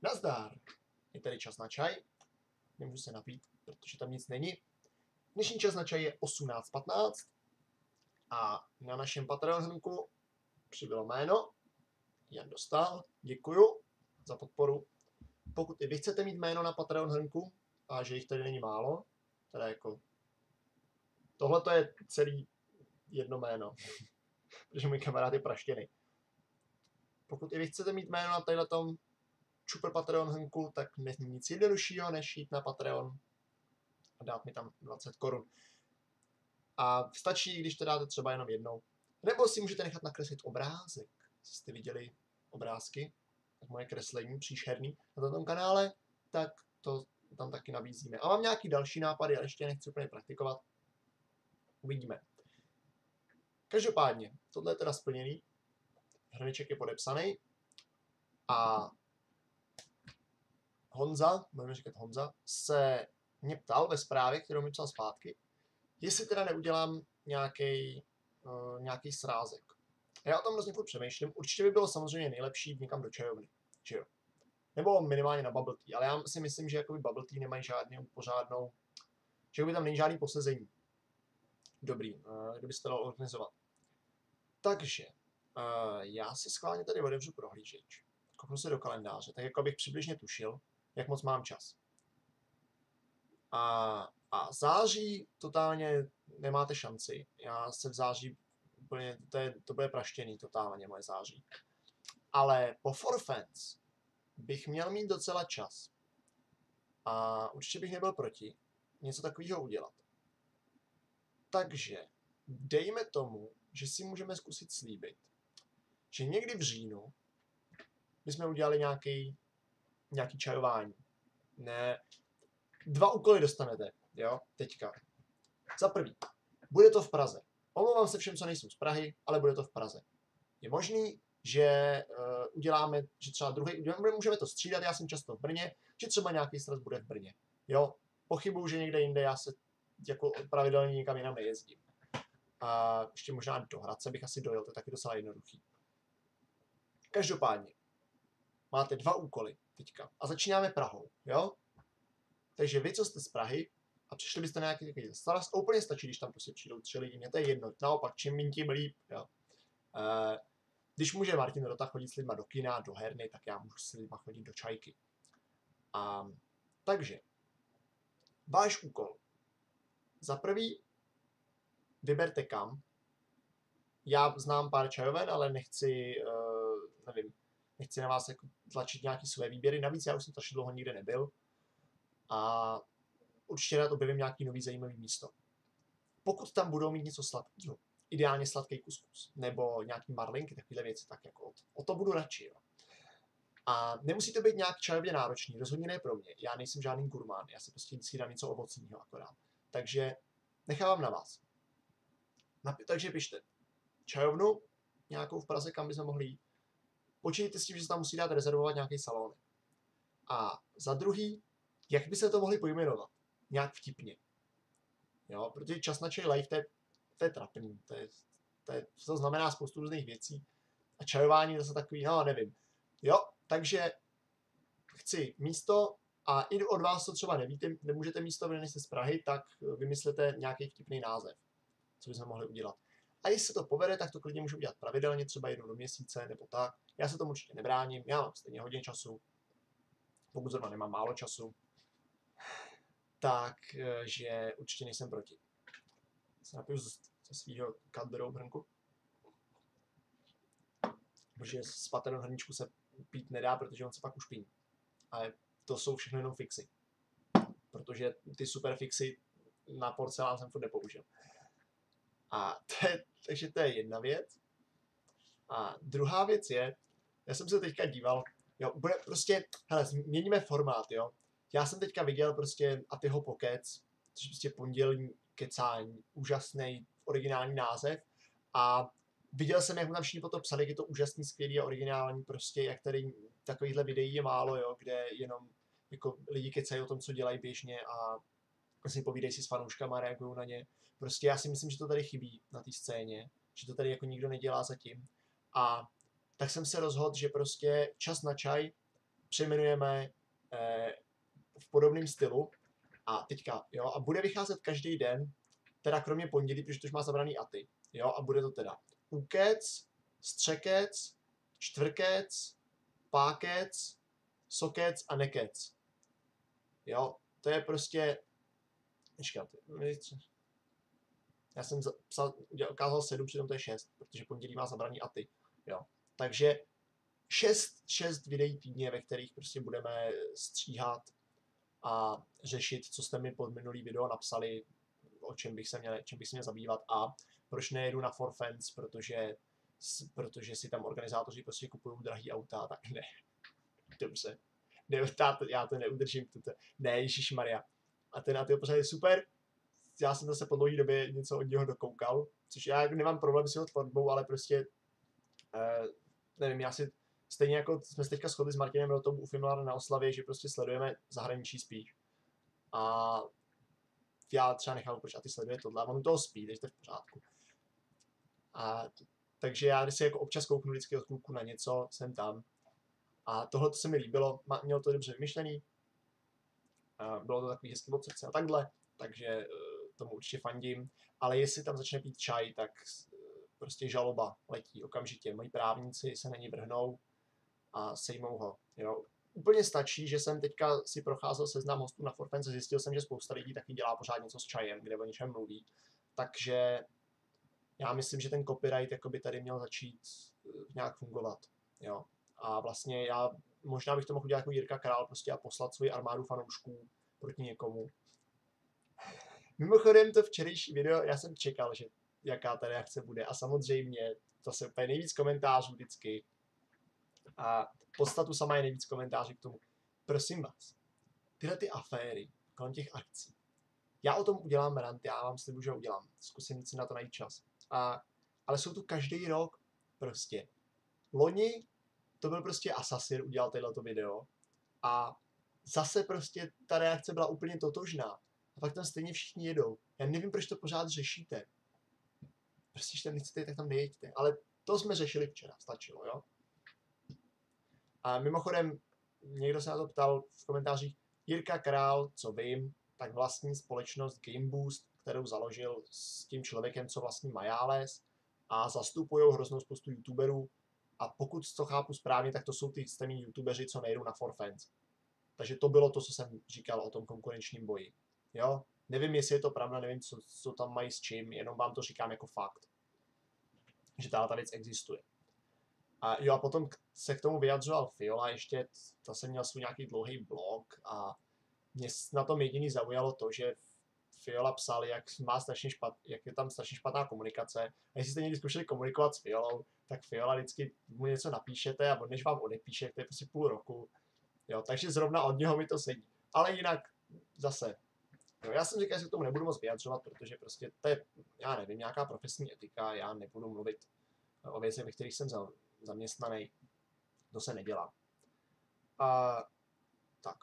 Nazdar! Je tady čas na čaj. Nemůžu se napít, protože tam nic není. Dnešní čas na čaj je 18:15 a na našem Patreonu přibylo jméno. Jan Dostal, děkuju za podporu. Pokud i vy chcete mít jméno na Patreonu a že jich tady není málo, teda jako tohle to je celý jedno jméno, protože můj kamarád je praštěný. Pokud i vy chcete mít jméno na tadyhletom Super Patreon, tak není nic jednoduššího, než jít na Patreon a dát mi tam 20 korun. A stačí, když to dáte třeba jenom jednou. Nebo si můžete nechat nakreslit obrázek. Jestli jste viděli obrázky, tak moje kreslení příšerný na tom kanále, tak to tam taky nabízíme. A mám nějaký další nápady, ale ještě nechci úplně praktikovat. Uvidíme. Každopádně, tohle je teda splněný. Hrneček je podepsaný. A Honza, budeme říkat Honza, se mě ptal ve zprávě, kterou mi psal zpátky, jestli teda neudělám nějaký srázek. Já o tom hrozně furt přemýšlím. Určitě by bylo samozřejmě nejlepší jít někam do čajovny. Že jo? Nebo minimálně na bubble tea. Ale já si myslím, že jakoby bubble tea nemají žádnou pořádnou, že by tam není žádný posezení. Dobrý, kdyby se to dalo organizovat. Takže já si schválně tady otevřu prohlížeč. Kouknu se do kalendáře, tak jako abych přibližně tušil, jak moc mám čas. A září totálně nemáte šanci. Já se v září úplně, to bude praštěný totálně moje září. Ale po Forfans bych měl mít docela čas. A určitě bych nebyl proti něco takového udělat. Takže dejme tomu, že si můžeme zkusit slíbit, že někdy v říjnu bychom udělali nějaký čajování. Ne, 2 úkoly dostanete, jo, teďka. Za prvý, bude to v Praze. Omlouvám se všem, co nejsou z Prahy, ale bude to v Praze. Je možný, že uděláme, že třeba můžeme to střídat, já jsem často v Brně, že třeba nějaký sraz bude v Brně. Jo, pochybuju, že někde jinde já se jako pravidelně nikam jinam nejezdím. A ještě možná do Hradce bych asi dojel, to je taky docela jednoduchý. Každopádně, máte 2 úkoly teďka a začínáme Prahou, jo? Takže vy, co jste z Prahy a přišli byste na nějaký takový sraz, úplně stačí, když tam prostě přijdou 3 lidi, mně to je jedno, naopak, čím méně, tím líp, jo? Když může Martin Rota chodit s lidma do kina, do herny, tak já můžu s lidma chodit do čajky. Takže, váš úkol. Za prvý, vyberte kam. Já znám pár čajoven, ale nechci na vás jako tlačit nějaký své výběry. Navíc já už jsem strašně dlouho nikde nebyl. A určitě rád objevím nějaký nový zajímavý místo. Pokud tam budou mít něco sladkého, ideálně sladký kuskus, nebo nějaký marlinky, takovéhle věci, tak jako o to budu radši. Jo. A nemusí to být nějak čajově náročný, rozhodně ne pro mě. Já nejsem žádný gurmán, já si prostě vždycky dám něco ovocného akorát. Takže nechávám na vás. Takže pište čajovnu, nějakou v Praze, kam bychom mohli jít. Počítejte s tím, že se tam musí dát rezervovat nějaký salon. A za druhý, jak by se to mohli pojmenovat? Nějak vtipně. Jo, protože čas na čaj live, to je trapný. To znamená spoustu různých věcí. A čajování je zase takový, no nevím. Jo, takže chci místo a i od vás, co třeba nevíte, nemůžete místo, vy nejste z Prahy, tak vymyslete nějaký vtipný název, co bychom mohli udělat. A jestli se to povede, tak to klidně můžu udělat pravidelně, třeba 1 do měsíce nebo tak. Já se tomu určitě nebráním, já mám stejně hodně času, pokud zrovna nemám málo času, takže určitě nejsem proti. Se napiju ze svýho Calderou hrnku, protože z Patreon hrničku se pít nedá, protože on se pak ušpiní. Ale to jsou všechno jenom fixy. Protože ty super fixy na porcelán jsem furt nepoužil. Takže to je jedna věc. A druhá věc je, já jsem se teďka díval, jo, bude prostě, hele, změníme formát, jo. Já jsem teďka viděl prostě Atyho Pokec, což prostě pondělní kecání, úžasný originální název. A viděl jsem, jak mu tam všichni potom psali, jak je to úžasný, skvělý a originální, prostě, jak tady takovýchhle videí je málo, jo, kde jenom jako lidi kecají o tom, co dělají běžně a si povídají si s fanouškama, reagují na ně. Prostě já si myslím, že to tady chybí na té scéně, že to tady jako nikdo nedělá zatím. A tak jsem se rozhodl, že prostě čas na čaj přejmenujeme v podobném stylu a teďka, jo, a bude vycházet každý den, teda kromě pondělí, protože to už má zabraný aty, jo, a bude to teda úkec, střekec, čtvrkec, pákec, sokec a nekec. Jo, to je prostě, počkat, já jsem ukázal 7, přitom to je 6, protože pondělí má zabraný aty, jo. Takže 6 videí týdně, ve kterých prostě budeme stříhat a řešit, co jste mi pod minulý video napsali, čím bych se měl zabývat a proč nejedu na Forfence, protože si tam organizátoři prostě kupují drahý auta, tak ne. Dobře. Já to neudržím. Ne, ježišmarja. A ten pořád je super. Já jsem zase po dlouhé době něco od něho dokoukal, což já nemám problém s jeho tvorbou, ale prostě nevím, já si stejně jako jsme se teďka shodli s Martinem o tom u Filmláda na oslavě, že prostě sledujeme zahraničí spíš. A já třeba nechápu, proč a ty sleduje tohle, a on u toho spí, takže to je v pořádku. Takže já si jako občas kouknu vždycky od kluku na něco, jsem tam. A tohle se mi líbilo, mělo to dobře vymyšlený. Bylo to takový hezký od srdce a takhle, takže tomu určitě fandím. Ale jestli tam začne pít čaj, tak prostě žaloba letí okamžitě. Moji právníci se na ní vrhnou a sejmou ho. Jo. Úplně stačí, že jsem teďka si procházel seznam hostů na Forfence, zjistil jsem, že spousta lidí taky dělá pořád něco s čajem, kde o něčem mluví. Takže já myslím, že ten copyright jakoby tady měl začít nějak fungovat. Jo. A vlastně možná bych to mohl dělat jako Jirka Král prostě a poslat svoji armádu fanoušků proti někomu. Mimochodem to včerejší video, já jsem čekal, že jaká ta reakce bude a samozřejmě to se úplně nejvíc komentářů vždycky. A podstatu sama je nejvíc komentářů k tomu. Prosím vás, tyhle ty aféry kolem těch akcí. Já o tom udělám rant, já vám slibuju, že ho udělám. Zkusím si na to najít čas. Ale jsou tu každý rok prostě. Loni to byl prostě Asasir, udělal tohleto video a zase prostě ta reakce byla úplně totožná. A pak tam stejně všichni jedou. Já nevím, proč to pořád řešíte. Prostě, když tam nechcete, tak tam nejeďte. Ale to jsme řešili včera, stačilo, jo? A mimochodem, někdo se na to ptal v komentářích, Jirka Král, co vím, tak vlastní společnost Game Boost, kterou založil s tím člověkem, co vlastní Majales a zastupují hroznou spoustu youtuberů a pokud to chápu správně, tak to jsou ty stejní youtubeři, co nejdou na Forfence. Takže to bylo to, co jsem říkal o tom konkurenčním boji. Jo? Nevím, jestli je to pravda, nevím, co tam mají s čím, jenom vám to říkám jako fakt. Že ta věc existuje. A potom se k tomu vyjadřoval Fiola, ještě zase měl svůj nějaký dlouhý blog a mě na tom jediný zaujalo to, že Fiola psal, jak je tam strašně špatná komunikace. A jestli jste někdy zkoušeli komunikovat s Fiolou, tak Fiola vždycky mu něco napíšete a než vám odepíše, to je prostě půl roku. Jo, takže zrovna od něho mi to sedí. Ale jinak zase. Jo, já jsem říkal, že se k tomu nebudu moc vyjadřovat, protože prostě to je, já nevím, nějaká profesní etika, já nebudu mluvit o věcech, ve kterých jsem zaměstnaný. To se nedělá. Tak.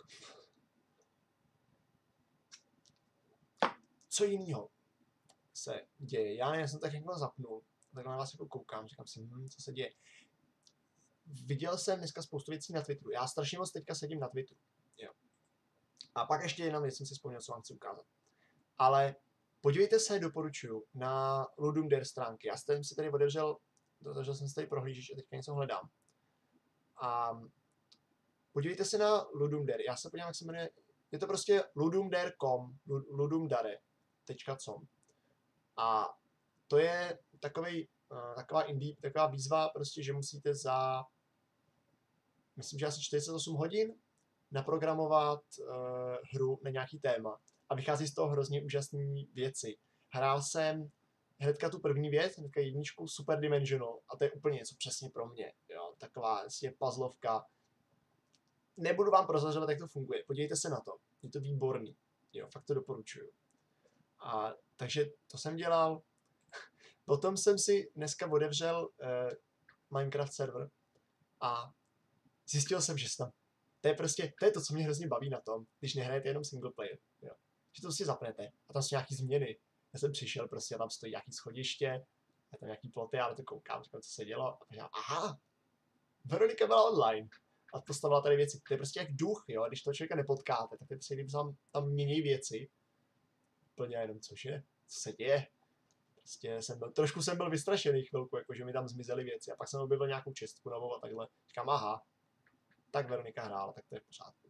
Co jiného se děje? Já jsem tak jako zapnul, tak na vás jako koukám, říkám si, co se děje. Viděl jsem dneska spoustu věcí na Twitteru. Já strašně moc teďka sedím na Twitteru. Jo. A pak ještě jenom věc jsem si vzpomněl, co vám chci ukázat. Ale podívejte se, doporučuju, na Ludum Dare stránky. Já jsem si tady otevřel jsem si tady prohlížeč a teďka něco hledám. A podívejte se na Ludum Dare. Já se podívám, jak se jmenuje. Je to prostě ludumdare.com, ludumdare.com. A to je taková výzva, prostě, že musíte myslím, že asi 48 hodin naprogramovat hru na nějaký téma. A vychází z toho hrozně úžasné věci. Hrál jsem hnedka tu první věc, hnedka jedničku, Super Dimensional, a to je úplně něco přesně pro mě. Jo? Taková puzzlovka. Nebudu vám prozrazovat, jak to funguje. Podívejte se na to. Je to výborný. Jo, fakt to doporučuju. Takže to jsem dělal. Potom jsem si dneska otevřel Minecraft server a zjistil jsem, že tam to je to, co mě hrozně baví na tom, když nehrajete jenom single player. Jo. Že to si zapnete a tam jsou nějaký změny. Já jsem přišel prostě a tam stojí nějaký schodiště, a tam nějaký ploty, ale to koukám, říkám, co se dělo a říkám, aha, Veronika byla online. a postavila tady věci. To je prostě jak duch, jo, když toho člověka nepotkáte, tak je prostě, když tam mění věci, úplně jenom, cože, co se děje. Prostě trošku jsem byl vystrašený chvilku, jako že mi tam zmizely věci a pak jsem objevil nějakou čestku novou a takhle. Říkám, aha, tak Veronika hrála, tak to je v pořádku.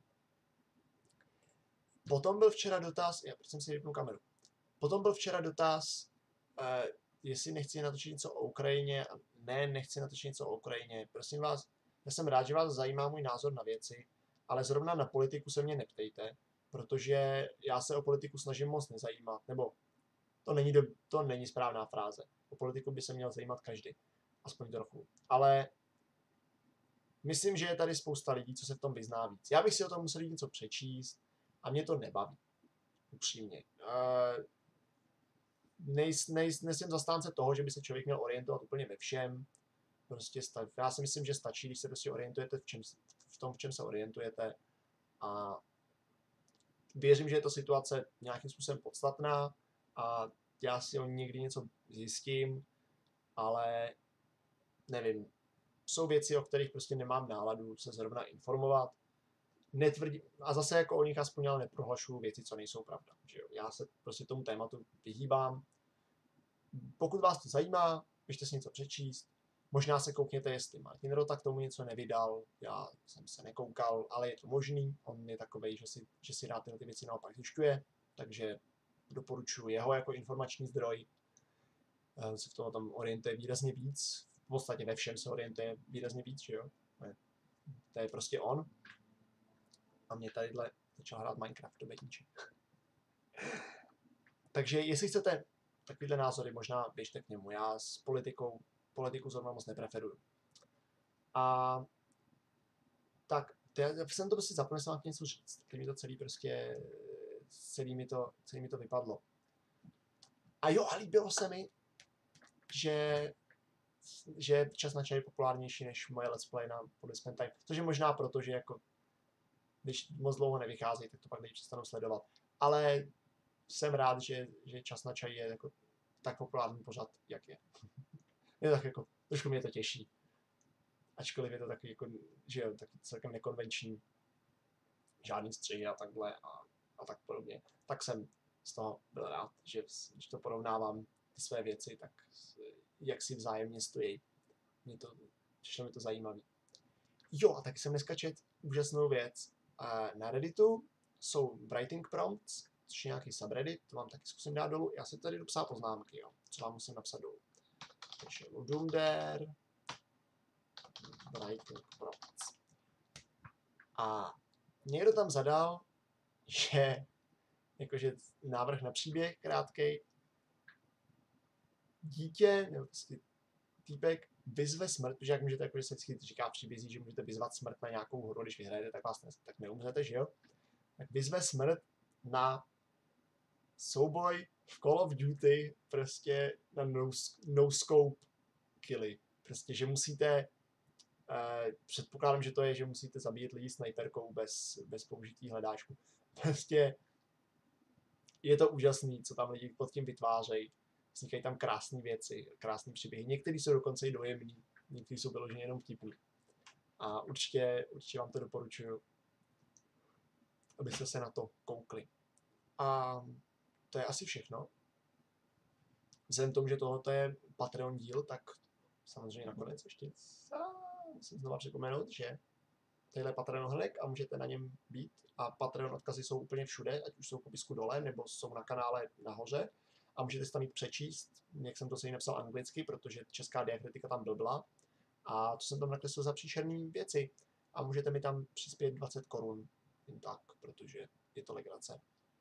Potom byl včera dotaz, proč jsem si vypnul kameru. Potom byl včera dotaz, jestli nechci natočit něco o Ukrajině. Ne, nechci natočit něco o Ukrajině. Prosím vás, já jsem rád, že vás zajímá můj názor na věci, ale zrovna na politiku se mě neptejte, protože já se o politiku snažím moc nezajímat, nebo to není správná fráze. O politiku by se měl zajímat každý, aspoň trochu. Ale myslím, že je tady spousta lidí, co se v tom vyzná víc. Já bych si o tom musel něco přečíst a mě to nebaví. Upřímně. Nejsem zastánce toho, že by se člověk měl orientovat úplně ve všem. Prostě já si myslím, že stačí, když se prostě orientujete v tom, v čem se orientujete. A věřím, že je to situace nějakým způsobem podstatná a já si o ní někdy něco zjistím, ale nevím. Jsou věci, o kterých prostě nemám náladu se zrovna informovat. Netvrdím, a zase jako o nich aspoň ale neprohlašuju věci, co nejsou pravda. Že jo? Já se prostě tomu tématu vyhýbám. Pokud vás to zajímá, běžte si něco přečíst. Možná se koukněte, jestli Martin Rota k tomu něco nevydal. Já jsem se nekoukal, ale je to možný. On je takovej, že si rád tyhle ty věci naopak zjišťuje, takže doporučuji jeho jako informační zdroj. Se v tom tam orientuje výrazně víc. V podstatě ve všem se orientuje výrazně víc, že jo? To je prostě on. A mě tadyhle začal hrát Minecraft do bedníček. Takže jestli chcete takovýhle názory, možná běžte k němu. Já s politiku zrovna moc nepreferuju. A tak, já jsem to prostě zapomněl, jsem něco říct. Teď mi to celý mi to vypadlo. A jo, a líbilo se mi, že Čas na čaj je populárnější než moje let's play na Policeman Time. Což je možná proto, že jako když moc dlouho nevycházejí, tak to pak lidi přestanou sledovat. Ale jsem rád, že Čas na čaj je jako tak populární pořad, jak je. Je tak jako, trošku mě to těší. Ačkoliv je to taky jako, že jo, taky celkem nekonvenční. Žádný střihy a takhle a tak podobně. Tak jsem z toho byl rád, že když to porovnávám ty své věci, tak jak si vzájemně stojí. Přišlo mi to zajímavý. Jo, a taky jsem dneska četl úžasnou věc. Na Redditu jsou writing prompts, což je nějaký subreddit, to vám taky zkusím dát dolů. Já si tady jdu psát poznámky, jo, co vám musím napsat dolů. Takže Ludumder, writing prompts. A někdo tam zadal, že jakože návrh na příběh krátkej, dítě, nebo prostě týpek vyzve smrt, protože jak můžete, jakože se vždycky říká v příbězích, že můžete vyzvat smrt na nějakou hru, když vyhrajete, tak vás tak neumřete, že jo? Tak vyzve smrt na souboj v Call of Duty prostě na no scope killy. Prostě, že musíte, předpokládám, že to je, že musíte zabíjet lidi snajperkou bez použití hledáčku. Prostě je to úžasný, co tam lidi pod tím vytvářejí. Vznikají tam krásné věci, krásné příběhy. Některý jsou dokonce i dojemný, některý jsou vyloženě jenom vtipný. A určitě vám to doporučuju, abyste se na to koukli. A to je asi všechno. Vzhledem k tomu, že tohle je Patreon díl, tak samozřejmě nakonec ještě musím znova připomenout, že tohle je Patreon hledek a můžete na něm být. A Patreon odkazy jsou úplně všude, ať už jsou v popisku dole, nebo jsou na kanále nahoře. A můžete si tam jít přečíst, jak jsem to celý napsal anglicky, protože česká diakritika tam blbla. A to jsem tam nakreslil za příšerný věci. A můžete mi tam přispět 20 korun. Jen tak, protože je to legrace.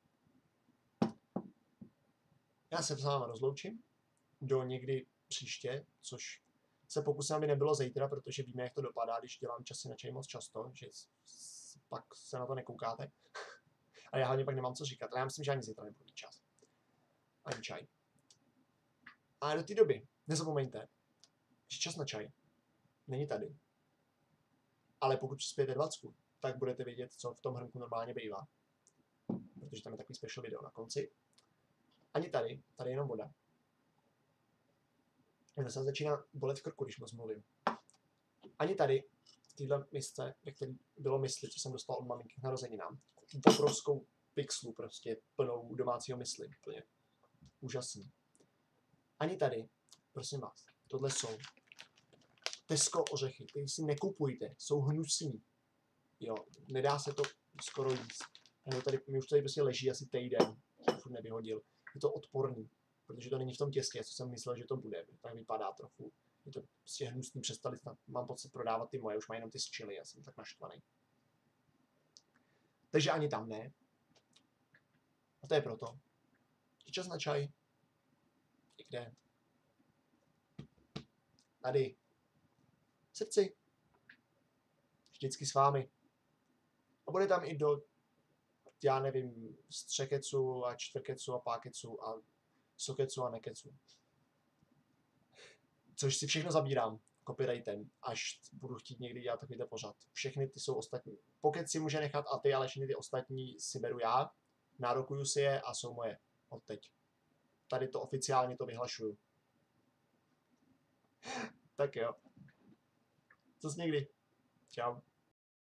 Já se s váma rozloučím do někdy příště, což se pokusím, aby nebylo zítra, protože víme, jak to dopadá, když dělám časy na čaj moc často, že pak se na to nekoukáte. A já hlavně pak nemám co říkat. Ale já myslím, že ani zítra nebudu mít čas. Ani čaj. A do té doby nezapomeňte, že Čas na čaj není tady. Ale pokud přispějete 20, tak budete vědět, co v tom hrnku normálně bývá. Protože tam je takový special video na konci. Ani tady je jenom voda. Mně se začíná bolet v krku, když moc mluvím. Ani tady v téhle misce, ve které bylo mysli, co jsem dostal od maminky k narozeninám. Obrovskou pixlu prostě, plnou domácího mysli. Úplně úžasný. Ani tady, prosím vás, tohle jsou Tesco ořechy, které si nekupujte, jsou hnusný. Jo, nedá se to skoro jíst. Mi už tady prostě leží asi týden, furt nevyhodil. Je to odporný, protože to není v tom těstě, co jsem myslel, že to bude. Tak vypadá trochu. Je to prostě hnusný, přestali snad, mám pocit prodávat ty moje, už mají jenom ty z chili, já jsem tak naštvaný. Takže ani tam ne. A to je proto. Je čas na čaj. Kde? Tady. V srdci. Vždycky s vámi. A bude tam i do, já nevím, střekecu a čtvrkecu a pákecu a sokecu a nekecu. Což si všechno zabírám copyrightem, až budu chtít někdy dělat takovýhle pořad. Všechny ty jsou ostatní. Pocket si může nechat a ty, ale všechny ty ostatní si beru já, nárokuju si je a jsou moje od teď. Tady to oficiálně to vyhlašuju. Tak jo. Zas někdy. Čau.